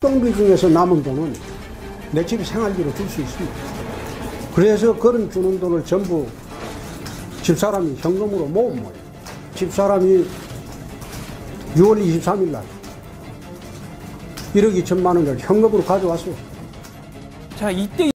숙박비 중에서 남은 돈은 내 집 생활비로 줄 수 있습니다. 그래서 그런 주는 돈을 전부 집사람이 현금으로 모은 거예요. 집사람이 6월 23일 날 1억 2천만 원을 현금으로 가져왔어요. 자, 이때